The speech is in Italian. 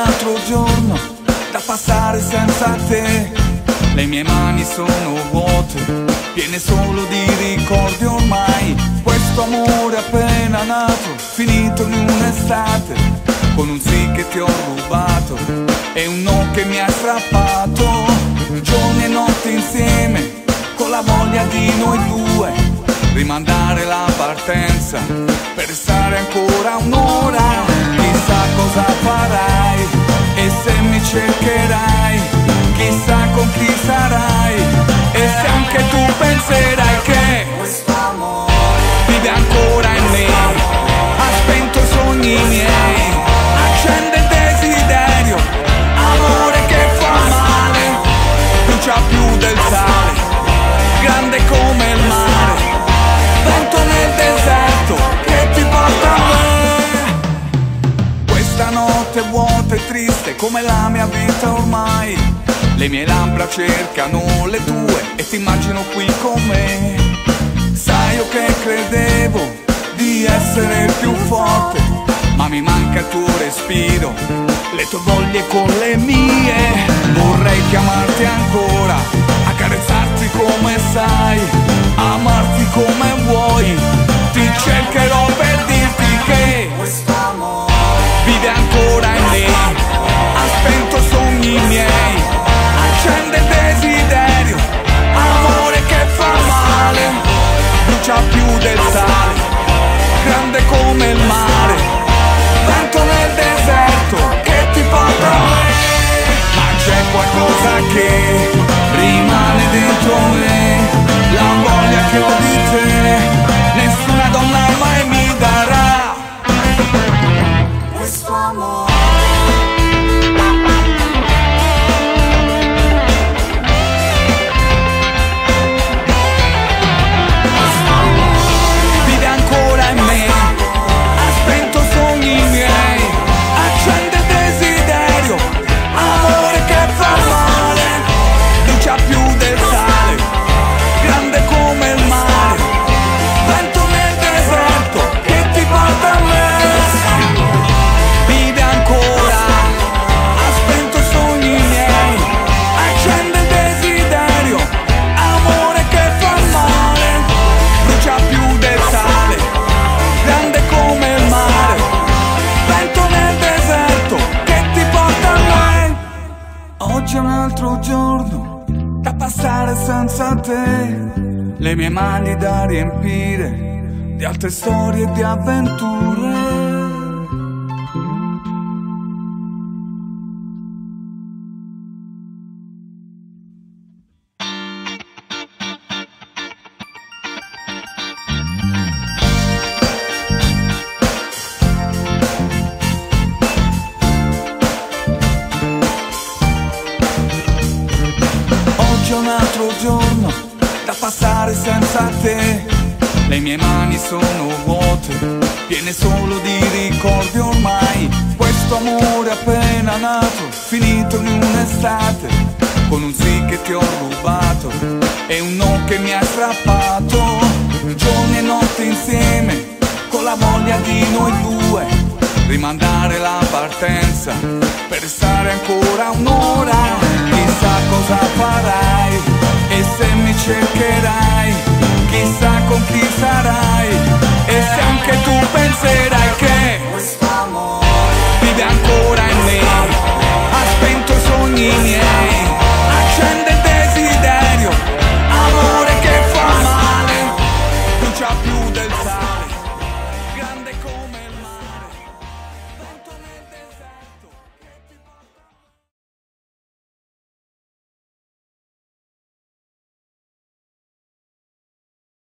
altro giorno da passare senza te. Le mie mani sono vuote, piene solo di ricordi ormai. Questo amore appena nato, finito in un'estate, con un sì che ti ho rubato e un no che mi ha strappato. Giorni e notti insieme, con la voglia di noi due, rimandare la partenza per restare ancora un'ora. Chissà cosa farai e se mi cercherai, chissà con chi sarai e se anche tu penserai che questo amore vive ancora in me. Ha spento i sogni miei, accende il desiderio, amore che fa male, brucia più del sale, grande come il mare, vento nel deserto che ti porta a me. Questa notte è vuota e triste come la mia vita ormai. Le mie labbra cercano le tue e ti immagino qui con me. Sai io che credevo di essere più forte, ma mi manca il tuo respiro, le tue voglie con le mie. Vorrei chiamarti ancora, accarezzarti come sai, amarti come vuoi. Ti cercherò per dirti che questo amore vive ancora in me. Ha spento sogni miei, accende il desiderio, amore che fa male, brucia più del sale, grande come il mare, vento nel deserto che ti porta a me. Ma c'è qualcosa che rimane dentro me, la voglia che ho di te, nessuna donna mai mi darà questo amore. Oggi è un altro giorno da passare senza te, le mie mani da riempire di altre storie e di avventure. C'è un altro giorno da passare senza te, le mie mani sono vuote, piene solo di ricordi ormai. Questo amore appena nato, finito in un'estate, con un sì che ti ho rubato e un no che mi ha strappato. Giorni e notti insieme, con la voglia di noi due, rimandare la partenza per restare ancora un'ora. Chissà cosa farai